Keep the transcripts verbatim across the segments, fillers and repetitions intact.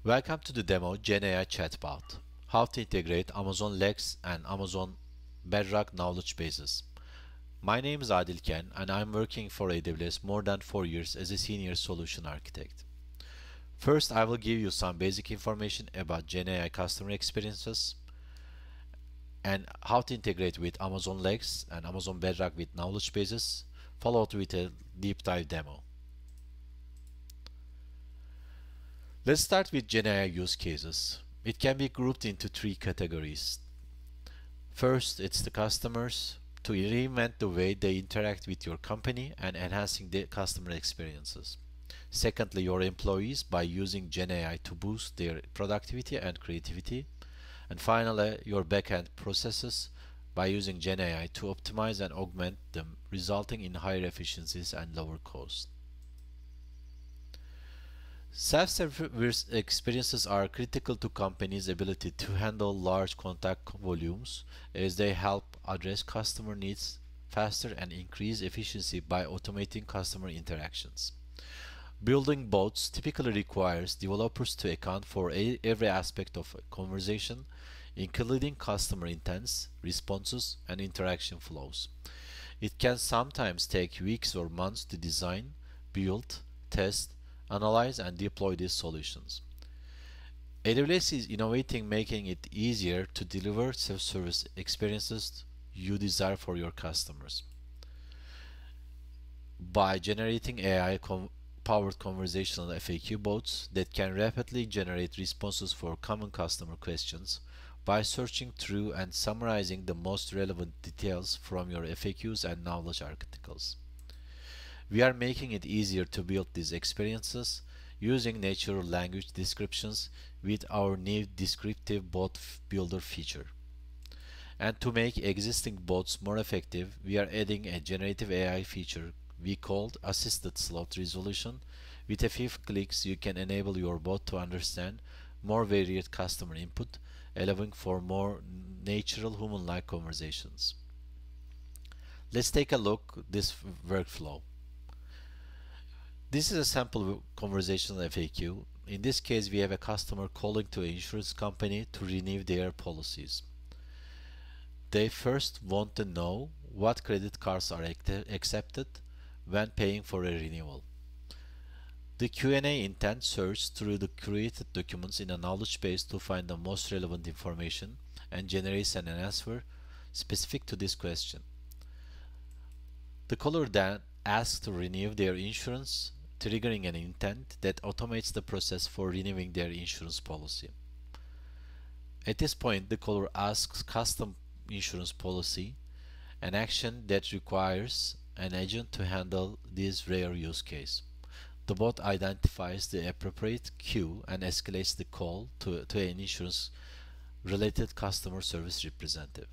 Welcome to the demo Gen A I ChatBot. How to integrate Amazon Lex and Amazon Bedrock knowledge bases. My name is Adil Ken and I'm working for A W S more than four years as a senior solution architect. First, I will give you some basic information about Gen A I customer experiences and how to integrate with Amazon Lex and Amazon Bedrock with knowledge bases, followed with a deep dive demo. Let's start with Gen A I use cases. It can be grouped into three categories. First, it's the customers, to reinvent the way they interact with your company and enhancing the customer experiences. Secondly, your employees by using Gen A I to boost their productivity and creativity. And finally, your backend processes by using Gen A I to optimize and augment them, resulting in higher efficiencies and lower costs. Self-service experiences are critical to companies' ability to handle large contact volumes as they help address customer needs faster and increase efficiency by automating customer interactions. Building bots typically requires developers to account for a, every aspect of a conversation, including customer intents, responses, and interaction flows. It can sometimes take weeks or months to design, build, test, analyze, and deploy these solutions. A W S is innovating, making it easier to deliver self-service experiences you desire for your customers. By generating A I-powered conversational F A Q bots that can rapidly generate responses for common customer questions by searching through and summarizing the most relevant details from your F A Qs and knowledge articles. We are making it easier to build these experiences using natural language descriptions with our new Descriptive Bot Builder feature. And to make existing bots more effective, we are adding a generative A I feature we called Assisted Slot Resolution. With a few clicks, you can enable your bot to understand more varied customer input, allowing for more natural human-like conversations. Let's take a look at this workflow. This is a sample conversational F A Q. In this case, we have a customer calling to an insurance company to renew their policies. They first want to know what credit cards are accepted when paying for a renewal. The Q and A intent searches through the created documents in a knowledge base to find the most relevant information and generates an answer specific to this question. The caller then asks to renew their insurance, triggering an intent that automates the process for renewing their insurance policy. At this point, the caller asks custom insurance policy, an action that requires an agent to handle this rare use case. The bot identifies the appropriate queue and escalates the call to, to an insurance-related customer service representative.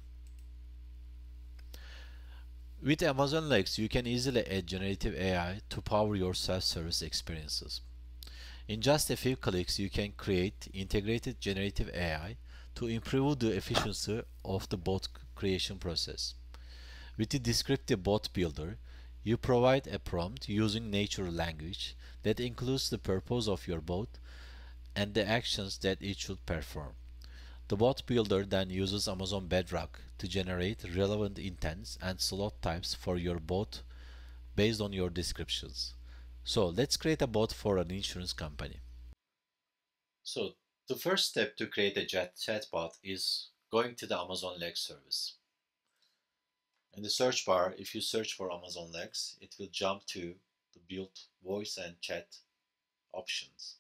With Amazon Lex, you can easily add generative A I to power your self-service experiences. In just a few clicks, you can create integrated generative A I to improve the efficiency of the bot creation process. With the Descriptive Bot Builder, you provide a prompt using natural language that includes the purpose of your bot and the actions that it should perform. The bot builder then uses Amazon Bedrock to generate relevant intents and slot types for your bot based on your descriptions. So let's create a bot for an insurance company. So the first step to create a chatbot is going to the Amazon Lex service. In the search bar, if you search for Amazon Lex, it will jump to the build voice and chat options.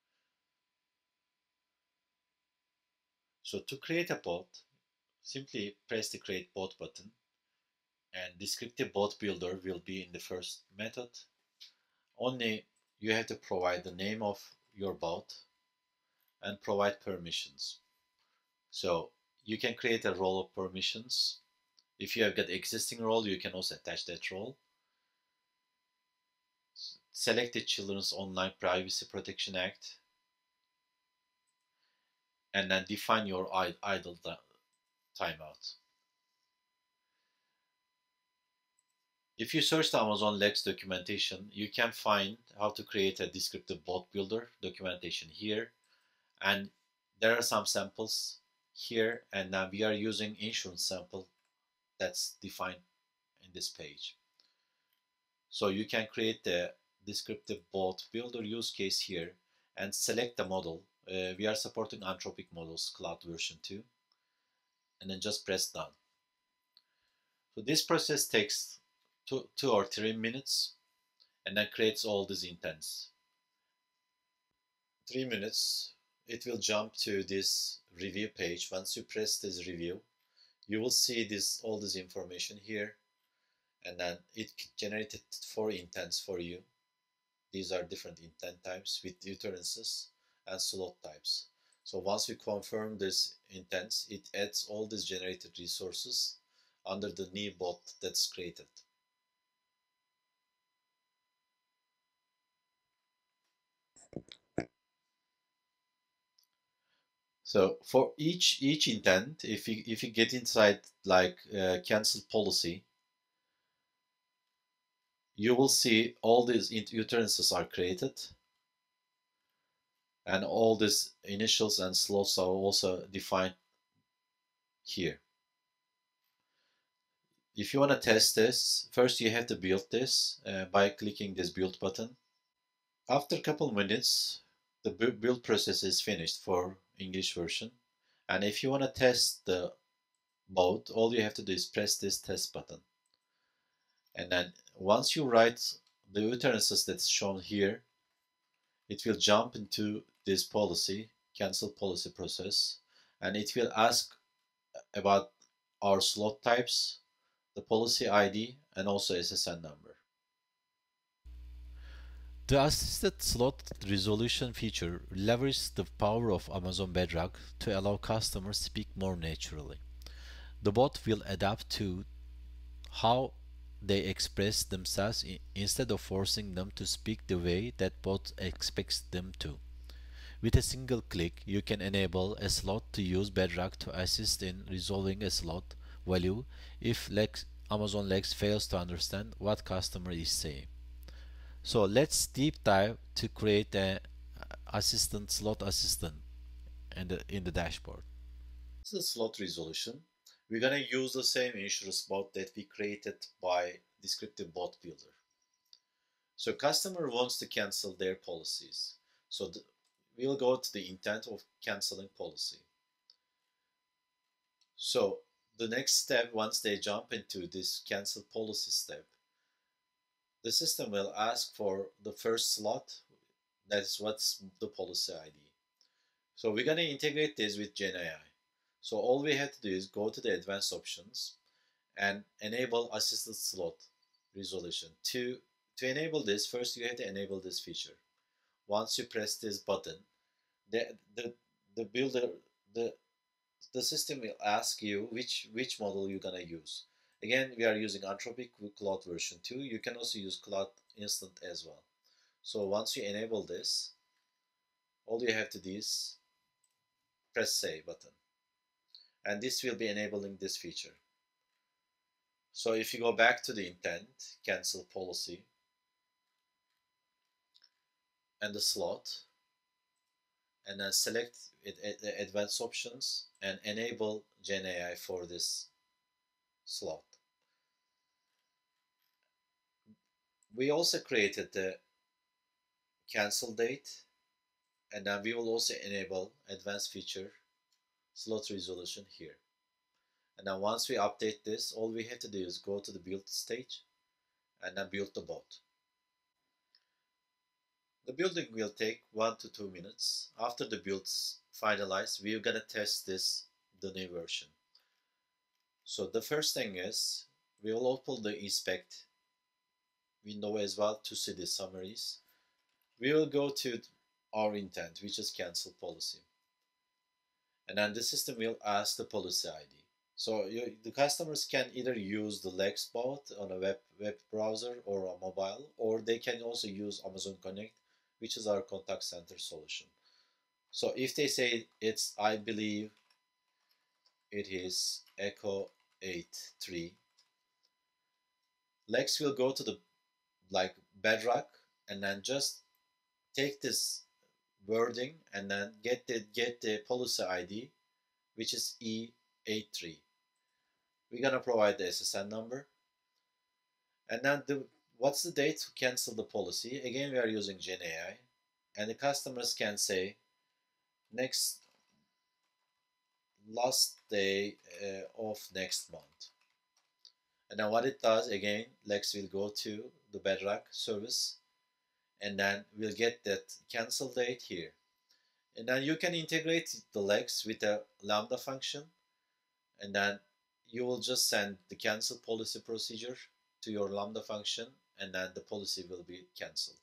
So to create a bot, simply press the Create Bot button, and Descriptive Bot Builder will be in the first method. Only you have to provide the name of your bot and provide permissions. So you can create a role of permissions. If you have got existing role, you can also attach that role. Select the Children's Online Privacy Protection Act, and then define your idle timeout. If you search the Amazon Lex documentation, you can find how to create a Descriptive Bot Builder documentation here, And there are some samples here, and now we are using insurance sample that's defined in this page. So you can create the descriptive bot builder use case here and select the model. Uh, we are supporting Anthropic models, cloud version two, and then just press done. So this process takes two, two or three minutes and then creates all these intents. Three minutes, it will jump to this review page. Once you press this review, you will see this all this information here, and then it generated four intents for you. These are different intent types with utterances and slot types. So once we confirm this intents, it adds all these generated resources under the new bot that's created. So for each each intent, if you if you get inside like uh, cancel policy, you will see all these utterances are created, and all these initials and slots are also defined here. If you want to test this, first you have to build this uh, by clicking this build button. After a couple minutes, the build process is finished for English version. And if you want to test the mode, all you have to do is press this test button. And then once you write the utterances that's shown here, it will jump into this policy, cancel policy process, and it will ask about our slot types, the policy I D, and also S S N number. The assisted slot resolution feature leverages the power of Amazon Bedrock to allow customers to speak more naturally. The bot will adapt to how they express themselves instead of forcing them to speak the way that bot expects them to. With a single click, you can enable a slot to use Bedrock to assist in resolving a slot value if Lex, Amazon Lex fails to understand what customer is saying. So let's deep dive to create a assistant slot assistant in the, in the dashboard. This is the slot resolution. We're going to use the same insurance bot that we created by Descriptive Bot Builder. So customer wants to cancel their policies. So the, we'll go to the intent of canceling policy. So the next step, once they jump into this cancel policy step, the system will ask for the first slot. That's what's the policy I D. So we're going to integrate this with Gen A I. So all we have to do is go to the advanced options and enable assisted slot resolution. To, to enable this, first you have to enable this feature. Once you press this button, the, the, the builder, the, the system will ask you which, which model you're going to use. Again, we are using Anthropic Cloud version two. You can also use Cloud Instant as well. So once you enable this, all you have to do is press save button. And this will be enabling this feature. So if you go back to the intent, cancel policy, and the slot, and then select the advanced options and enable Gen A I for this slot. We also created the cancel date, and then we will also enable advanced feature slot resolution here. And then once we update this, all we have to do is go to the build stage and then build the bot. The building will take one to two minutes. After the build's finalized, we're gonna test this, the new version. So the first thing is, we will open the inspect window as well to see the summaries. We will go to our intent, which is cancel policy. And then the system will ask the policy I D. So you, the customers can either use the Lex bot on a web, web browser or a mobile, or they can also use Amazon Connect, which is our contact center solution. So if they say it's, I believe it is Echo eight three, Lex will go to the like Bedrock and then just take this wording, and then get the get the policy I D, which is E eighty-three. We're gonna provide the S S N number, and then the what's the date to cancel the policy? Again, we are using Gen A I, and the customers can say next last day uh, of next month. And then what it does, again, Lex will go to the Bedrock service, and then we'll get that cancel date here. And then you can integrate the Lex with a Lambda function, and then you will just send the cancel policy procedure to your Lambda function, and then the policy will be canceled.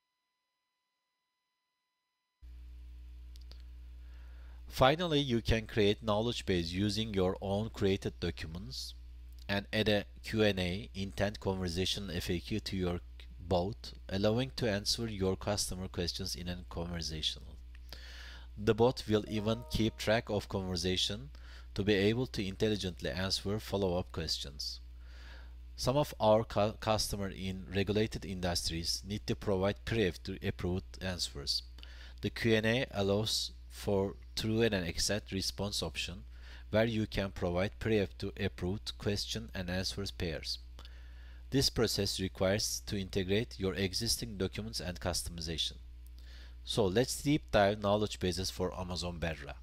Finally, you can create knowledge base using your own created documents and add a Q and A intent conversation F A Q to your bot, allowing to answer your customer questions in a conversational. The bot will even keep track of conversation to be able to intelligently answer follow-up questions. Some of our cu customers in regulated industries need to provide pre-approved answers. The Q and A allows for true and exact response option where you can provide pre-approved question and answers pairs. This process requires to integrate your existing documents and customization. So let's deep dive knowledge bases for Amazon Bedrock.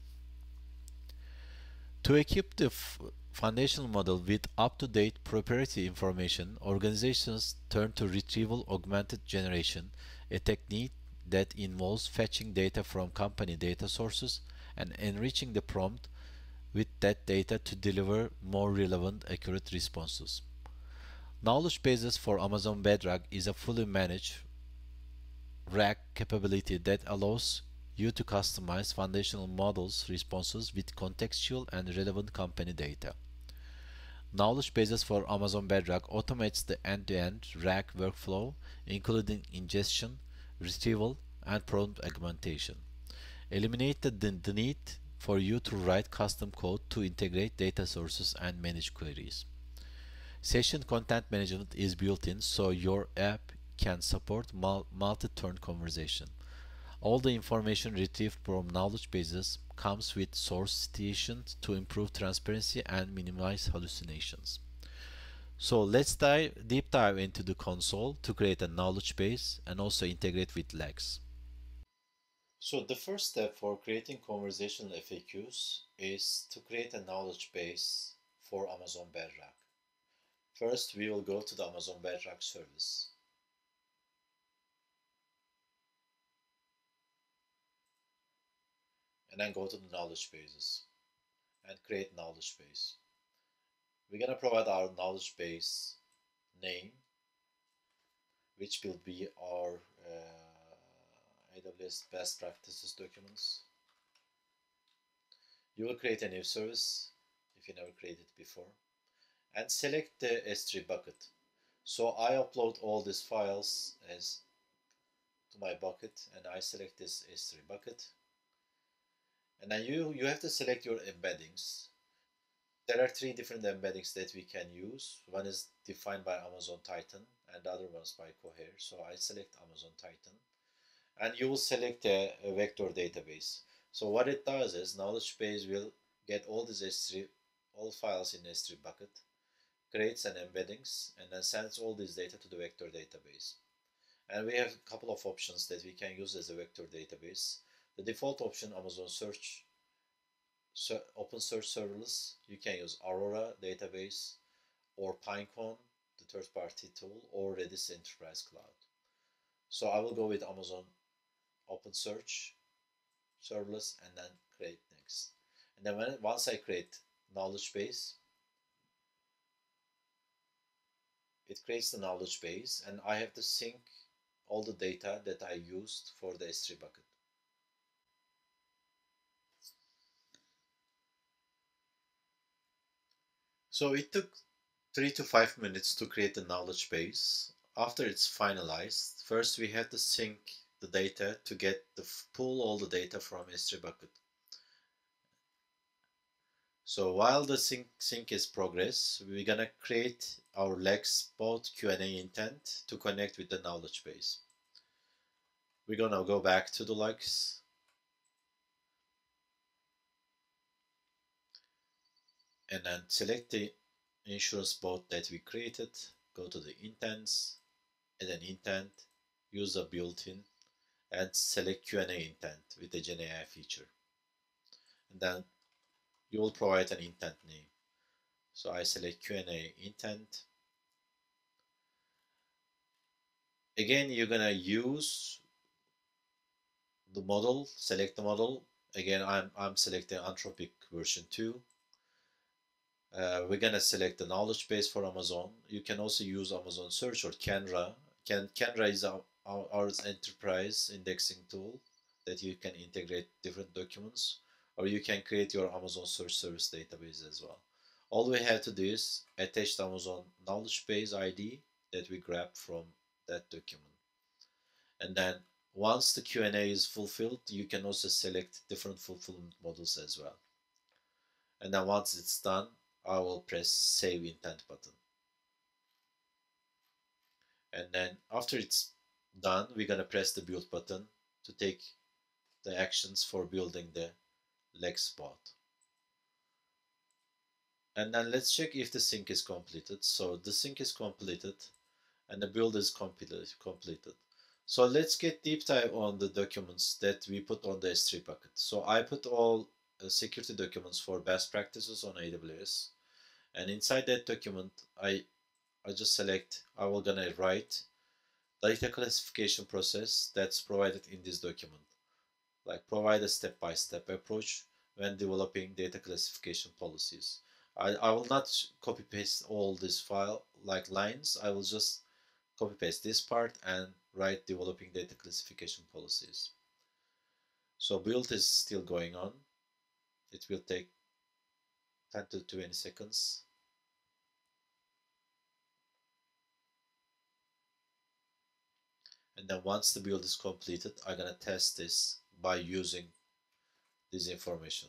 To equip the foundational model with up-to-date proprietary information, organizations turn to retrieval augmented generation, a technique that involves fetching data from company data sources and enriching the prompt with that data to deliver more relevant, accurate responses. Knowledge bases for Amazon Bedrock is a fully managed rack capability that allows you to customize foundational models responses with contextual and relevant company data. Knowledge bases for Amazon Bedrock automates the end-to-end rack workflow, including ingestion, retrieval, and prompt augmentation. Eliminate the, the need for you to write custom code to integrate data sources and manage queries. Session content management is built in so your app can support multi-turn conversation. All the information retrieved from knowledge bases comes with source citations to improve transparency and minimize hallucinations. So let's dive deep dive into the console to create a knowledge base and also integrate with Lex. So the first step for creating conversational F A Qs is to create a knowledge base for Amazon Bedrock. First, we will go to the Amazon Bedrock service. And then go to the knowledge bases and create knowledge base. We're going to provide our knowledge base name, which will be our uh, A W S best practices documents. You will create a new service if you never created it before, and select the S three bucket. So I upload all these files as to my bucket, and I select this S three bucket. And then you, you have to select your embeddings. There are three different embeddings that we can use. One is defined by Amazon Titan and the other one's by Cohere. So I select Amazon Titan. And you will select a, a vector database. So what it does is knowledge base will get all these S three, all files in S three bucket, creates an embeddings, and then sends all this data to the vector database. And we have a couple of options that we can use as a vector database. The default option, Amazon Search, so Open Search Serverless. You can use Aurora database or Pinecone, the third-party tool, or Redis Enterprise Cloud. So I will go with Amazon Open Search Serverless and then create next. And then when, once I create knowledge base, it creates the knowledge base, and I have to sync all the data that I used for the S three bucket. So it took three to five minutes to create the knowledge base. After it's finalized, first we have to sync the data to get the pull all the data from S three bucket. So while the sync, sync is progress, we're gonna create our Lex bot Q and A intent to connect with the knowledge base. we're gonna go back to the logs and then select the insurance bot that we created, go to the intents, add an intent, use a built-in, and select Q and A intent with the Gen A I feature. And then you will provide an intent name. So I select Q and A intent. Again, you're gonna use the model, select the model. Again, I'm, I'm selecting Anthropic version two. Uh, we're gonna select the knowledge base for Amazon. You can also use Amazon Search or Canva. Can, Canva is our, our, our enterprise indexing tool that you can integrate different documents, or you can create your Amazon Search Service database as well. All we have to do is attach the Amazon knowledge base I D that we grabbed from that document. And then once the Q and A is fulfilled, you can also select different fulfillment models as well. And then once it's done, I will press Save Intent button. And then after it's done, we're gonna press the Build button to take the actions for building the Lex bot. And then let's check if the sync is completed. So the sync is completed and the build is completed. So let's get deep dive on the documents that we put on the S three bucket. So I put all uh, security documents for best practices on A W S. And inside that document, I, I just select, I will gonna write data classification process that's provided in this document. Like provide a step-by-step approach when developing data classification policies. I, I will not copy paste all this file like lines. I will just copy paste this part and write developing data classification policies. So build is still going on. It will take ten to twenty seconds. And then once the build is completed, I'm gonna test this by using this information.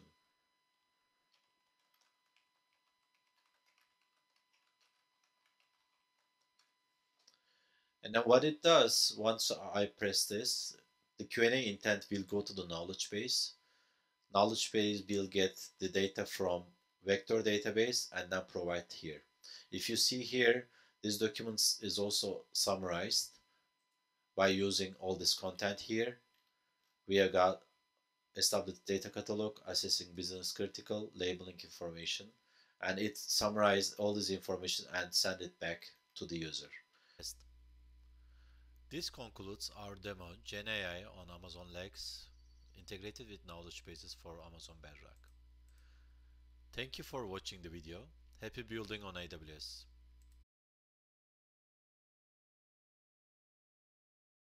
And then what it does, once I press this, the Q and A intent will go to the knowledge base. Knowledge base will get the data from vector database and then provide here. If you see here, this document is also summarized by using all this content here. We have got established data catalog, assessing business critical, labeling information, and it summarized all this information and send it back to the user. This concludes our demo Gen A I on Amazon Lex integrated with knowledge bases for Amazon Bedrock. Thank you for watching the video. Happy building on A W S.